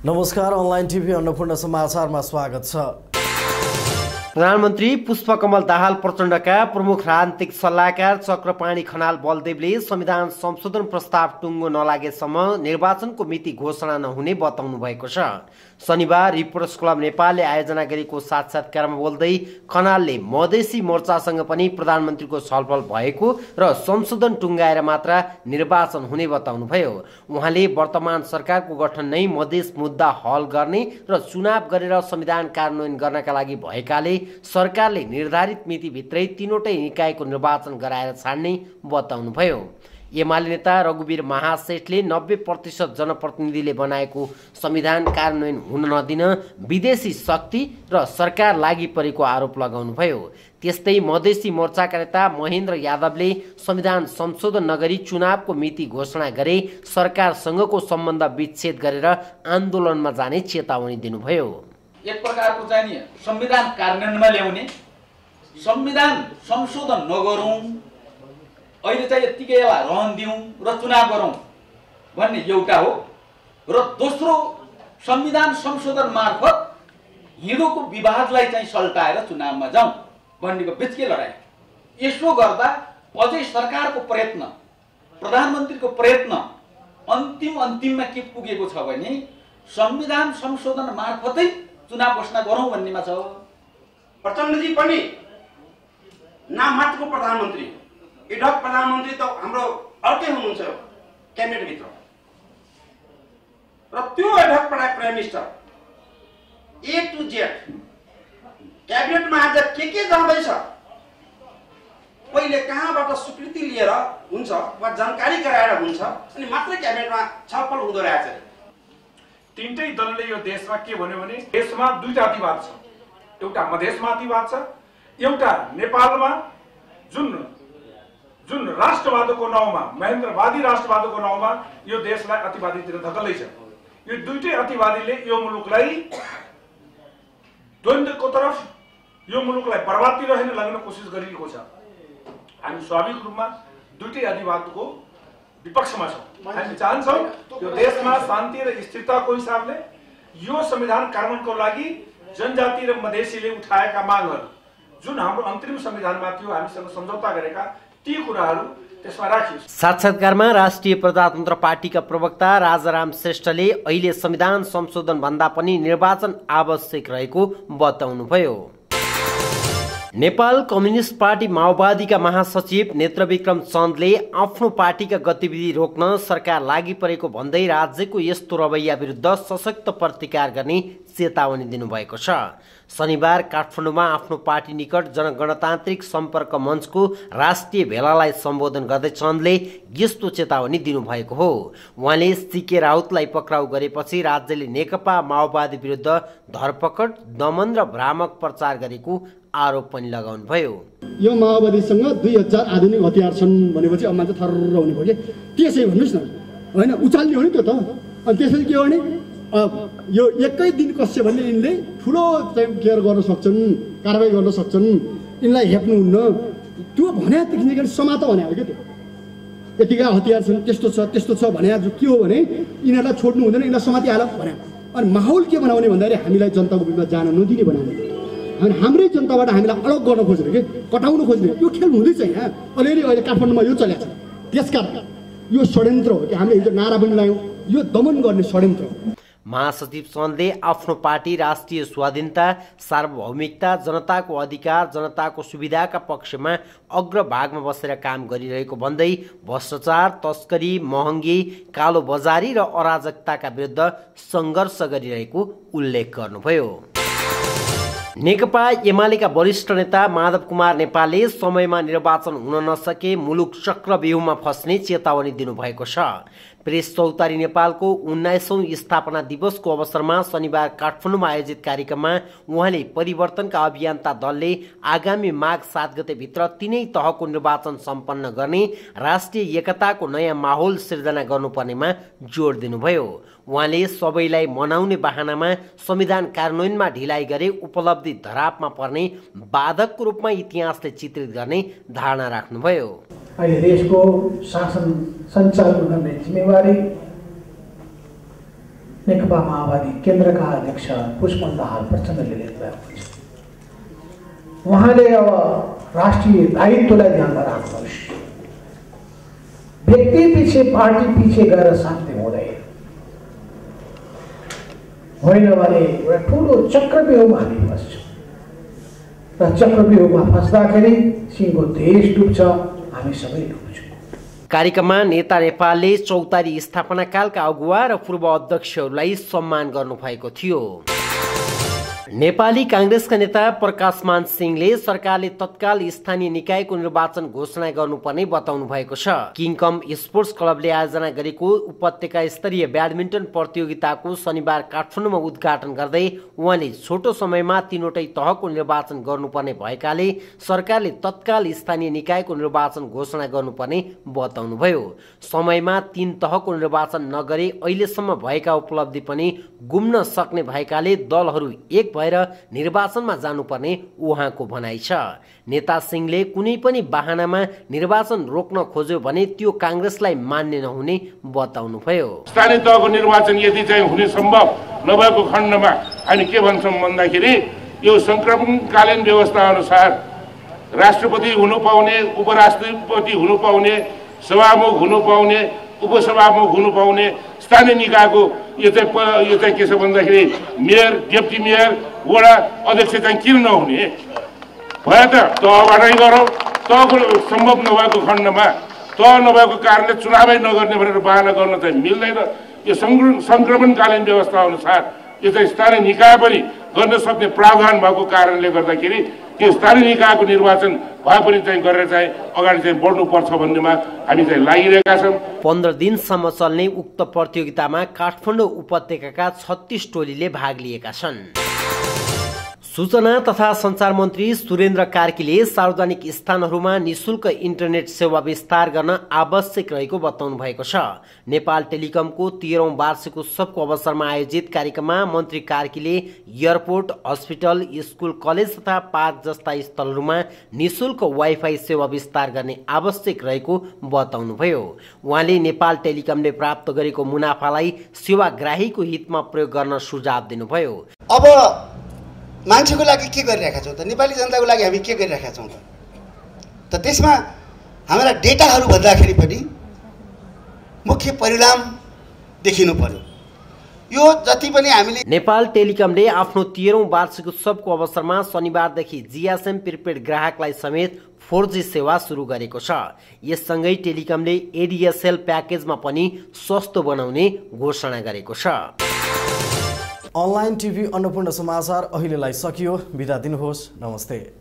नमस्कार, online TV Annapurna समाचारमा स्वागत छ। प्रधानमन्त्री पुष्पकमल दाहाल प्रचण्डका प्रमुख राजनीतिक सल्लाहकार चक्रपाणी खनाल बलदेवले संविधान संशोधन प्रस्ताव टुङ्गो नलागेसम्म निर्वाचनको मिति घोषणा नहुने बताउनु भएको छ। शनिबार रिपोर्टर्स क्लब नेपालले आयोजना गरेको साक्षात्कारमा बोल्दै खनालले मधेसी मोर्चासँग पनि प्रधानमन्त्रीको छलफल भएको र संशोधन टुङ्गाएर मात्र निर्वाचन हुने बताउनुभयो। उहाँले वर्तमान सरकारको गठन नै मधेस मुद्दा हल गर्ने र चुनाव गरेर संविधान कार्यान्वयन गर्नका लागि भएकाले सरकारले निर्धारित मितिभित्रै तीनवटै निकायको निर्वाचन गराएर छाड्ने बताउनुभयो। एमाले नेता रघुवीर महासेठले 90% जनप्रतिनिधिले बनाएको संविधान कार्यान्वयन हुन नदिन विदेशी शक्ति र सरकार लागि परेको आरोप लगाउनुभयो। त्यस्तै मधेसी मोर्चाका नेता महेन्द्र यादवले संविधान संशोधन नगरी चुनावको मिति घोषणा गरे सरकारसँगको सम्बन्ध विच्छेद गरेर आन्दोलनमा जाने चेतावनी दिनुभयो। एक प्रकारको चाहिँ नि संविधान कार्यान्वयनमा ल्याउने, संविधान संशोधन नगरौँ, अहिले चाहिँ यतिकैलाई रहन दिउँ र चुनाव गरौँ भन्ने एउटा हो, र दोस्रो संविधान संशोधन मार्फत हिँडोको विवादलाई चाहिँ सल्टाएर चुनावमा जाउँ भन्नेको बिचकै लडाइँ। यसो गर्दा अझै सरकारको प्रयत्न, प्रधानमन्त्रीको प्रयत्न अन्तिममा के पुगेको छ भने संविधान संशोधन मार्फतै चुनाव घोषणा गरौँ भन्नेमा छ। प्रचण्डजी पनि नाम मात्रको प्रधानमन्त्री, एडहक प्रधानमन्त्री त हाम्रो अर्कै हुनुहुन्छ क्याबिनेटभित्र, र त्यो ad hoc prime minister A to Z क्याबिनेटमा आज के जाँदैछ, पहिले कहाँबाट स्वीकृति लिएर हुन्छ वा जानकारी गराएर हुन्छ अनि मात्रै क्याबिनेटमा छलफल हुँदो रहेछ। तीनटै दलले यो देशमा के भन्यो भने देशमा दुईटा अतिवाद छ, एउटा मधेसमा अतिवाद छ, एउटा नेपालमा जुन राष्ट्रवादको नाउँमा, महेन्द्रवादी राष्ट्रवादको नाउँमा यो देशलाई अतिवादीतिर धकेल्दै छ। यो दुईटै अतिवादीले यो मुलुकलाई द्वन्द्वको तर्फ, यो मुलुकलाई बर्बादतिर लग्न कोसिस गरिरहेको छ। हामी स्वाभाविक रूपमा दुईटै अतिवादको विपक्षमा छौँ। हामी चाहन्छौँ यो देशमा शान्ति र स्थिरताको हिसाबले यो संविधान कार्यान्वयनको लागि जनजाति र मधेसीले उठाएका मागहरू जुन हाम्रो अन्तरिम संविधानमा थियो, हामीसँग सम्झौता गरेका ती कुराहरू त्यसमा राखियोस्। साक्षात्कारमा राष्ट्रिय प्रजातन्त्र पार्टीका प्रवक्ता राजाराम श्रेष्ठले अहिले संविधान संशोधन भन्दा पनि निर्वाचन आवश्यक रहेको बताउनुभयो। नेपाल कम्युनिस्ट पार्टी माओवादीका महासचिव नेत्रविक्रम चन्दले आफ्नो पार्टीका गतिविधि रोक्न सरकार लागि परेको भन्दै राज्यको यस्तो रवैया विरुद्ध सशक्त प्रतिकार गर्ने चेतावनी दिनुभएको छ। शनिबार काठमाडौँमा आफ्नो पार्टी निकट जनगणतान्त्रिक सम्पर्क मञ्चको राष्ट्रिय भेलालाई सम्बोधन गर्दै चन्दले यस्तो चेतावनी दिनुभएको हो। उहाँले सीके राउतलाई पक्राउ गरेपछि राज्यले नेकपा माओवादी विरुद्ध धरपकड, दमन र भ्रामक प्रचार गरेको आरोप पनि लगाउनुभयो। यो माओवादीसँग 2000 आधुनिक हतियार छन् भनेपछि अब मान्छे थर्र हुने भयो कि त्यसै भन्नुहोस् न, होइन उचाल्ने हो नि त्यो त। अनि त्यसपछि के हो भने यो एकै दिन कस्य भन्ने यिनले ठुलो चाहिँ केयर गर्न सक्छन्, कारवाही गर्न सक्छन्, यिनलाई हेप्नुहुन्न त्यो भनेदेखि समात भने हो क्या। त्यो यतिका हतियार छन्, त्यस्तो छ भने के हो भने यिनीहरूलाई छोड्नु हुँदैन, यिनीहरूलाई समातिहाल भने। अनि माहौल के बनाउने भन्दाखेरि हामीलाई जनताको बिचमा जान नदिने बनाउने, अनि हाम्रै जनताबाट हामीलाई अलग गर्न खोज्ने कि कटाउन खोज्ने यो खेल हुँदैछ यहाँ अलिअलि। अहिले काठमाडौँमा यो चलेको छ, त्यसकारण यो षड्यन्त्र हो कि हामीले हिजो नारा पनि लगायौँ, यो दमन गर्ने षड्यन्त्र हो। महासचिव चन्दले आफ्नो पार्टी राष्ट्रिय स्वाधीनता, सार्वभौमिकता, जनताको अधिकार, जनताको सुविधाका पक्षमा अग्रभागमा बसेर काम गरिरहेको भन्दै भ्रष्टाचार, तस्करी, महँगी, कालो बजारी र अराजकताका विरुद्ध सङ्घर्ष गरिरहेको उल्लेख गर्नुभयो। नेकपा एमालेका वरिष्ठ नेता माधव कुमार नेपालले समयमा निर्वाचन हुन नसके मुलुक चक्रव्यूहमा फस्ने चेतावनी दिनुभएको छ। प्रेस चौतारी नेपालको 19औं स्थापना दिवसको अवसरमा शनिबार काठमाडौँमा आयोजित कार्यक्रममा उहाँले परिवर्तनका अभियन्ता दलले आगामी माघ 7 गतेभित्र तीनै तहको निर्वाचन सम्पन्न गर्ने राष्ट्रिय एकताको नयाँ माहौल सिर्जना गर्नुपर्नेमा जोड दिनुभयो। उहाँले सबैलाई मनाउने बहानामा संविधान कार्यान्वयनमा ढिलाइ गरे उपलब्धि धरापमा पर्ने बाधकको रूपमा इतिहासले चित्रित गर्ने धारणा राख्नुभयो। अहिले देशको शासन सञ्चालन गर्ने जिम्मेवारी नेकपा माओवादी केन्द्रका अध्यक्ष पुष्पकमल दाहाल प्रचण्डले लेख्नुभएको छ। उहाँले अब राष्ट्रिय दायित्वलाई ध्यानमा राख्नुहोस्। व्यक्ति पछि पार्टी पछि गएर शान्ति हुँदैन, होइन भने एउटा ठुलो चक्रव्यूहमा हामी फस्छौँ र चक्रव्यूहमा फस्दाखेरि सिंहको देश डुब्छ, हामी सबै डुब्छौँ। कार्यक्रममा नेता नेपालले चौतारी स्थापनाकालका अगुवा र पूर्व अध्यक्षहरूलाई सम्मान गर्नुभएको थियो। नेपाली कांग्रेसका नेता प्रकाशमान सिंहले सरकारले तत्काल स्थानीय निकायको निर्वाचन घोषणा गर्नुपर्ने बताउनु भएको छ। किङकम स्पोर्ट्स क्लबले आयोजना गरेको उपत्यका स्तरीय ब्याडमिन्टन प्रतियोगिताको शनिबार काठमाडौँमा उद्घाटन गर्दै उहाँले छोटो समयमा 3वटै तहको निर्वाचन गर्नुपर्ने भएकाले सरकारले तत्काल स्थानीय निकायको निर्वाचन घोषणा गर्नुपर्ने बताउनुभयो। समयमा 3 तहको निर्वाचन नगरे अहिलेसम्म भएका उपलब्धि पनि गुम्न सक्ने भएकाले दलहरू एक भएर निर्वाचनमा जानुपर्ने उहाँको भनाइ छ। नेता सिंहले कुनै पनि बहानामा निर्वाचन रोक्न खोज्यो भने त्यो कांग्रेसलाई मान्ने नहुने बताउनुभयो। स्थानीय तहको निर्वाचन यदि चाहिँ हुने सम्भव नभएको खण्डमा हामी के भन्छौँ भन्दाखेरि यो संक्रमणकालीन व्यवस्था अनुसार राष्ट्रपति हुनु पाउने, उपराष्ट्रपति हुनु पाउने, सभामुख हुनु पाउने, उपसभामुख हुनु पाउने स्थानीय निकायको यो चाहिँ के छ भन्दाखेरि मेयर, डेप्टी मेयर, वडा अध्यक्ष चाहिँ किन नहुने? भयो त तहबाटै गरौँ। तहको सम्भव नभएको खण्डमा, तह नभएको कारणले चुनावै नगर्ने भनेर बहाना गर्न चाहिँ मिल्दैन। यो संक्रमणकालीन व्यवस्था अनुसार यो चाहिँ स्थानीय निकाय पनि गर्न सक्ने प्रावधान भएको कारणले गर्दाखेरि त्यो स्थानीय निकायको निर्वाचन भए पनि चाहिँ गरेर चाहिँ अगाडि चाहिँ बढ्नुपर्छ भन्नेमा हामी चाहिँ लागिरहेका छौँ। 15 दिनसम्म चल्ने उक्त प्रतियोगितामा काठमाडौँ उपत्यकाका 36 टोलीले भाग लिएका छन्। सूचना तथा संचार मन्त्री सुरेन्द्र कार्कीले सार्वजनिक स्थानहरूमा निशुल्क इन्टरनेट सेवा विस्तार गर्न आवश्यक रहेको बताउनु भएको छ। नेपाल टेलिकमको 13औं वार्षिक उत्सवको अवसरमा आयोजित कार्यक्रममा मन्त्री कार्कीले एयरपोर्ट, हस्पिटल, स्कुल, कलेज तथा पार्क जस्ता स्थलहरूमा निशुल्क वाइफाई सेवा विस्तार गर्ने आवश्यक रहेको बताउनुभयो। उहाँले नेपाल टेलिकमले प्राप्त गरेको मुनाफालाई सेवाग्राहीको हितमा प्रयोग गर्न सुझाव दिनुभयो। अब मान्छेको लागि के गरिरहेका छौँ त? नेपाली जनताको लागि हामी के गरिरहेका छौँ त? त्यसमा हाम्रा डेटाहरू भन्दाखेरि पनि मुख्य परिणाम देखिनु पर्यो। यो जति पनि हामीले नेपाल टेलिकमले आफ्नो 13औं वार्षिक उत्सवको अवसरमा शनिबारदेखि जीएसएम प्रिपेड ग्राहकलाई समेत 4G सेवा सुरु गरेको छ। यससँगै टेलिकमले एडीएसएल प्याकेजमा पनि सस्तो बनाउने घोषणा गरेको छ। अनलाइन टिभी अन्नपूर्ण समाचार अहिलेलाई सकियो। बिदा दिनुहोस्। नमस्ते।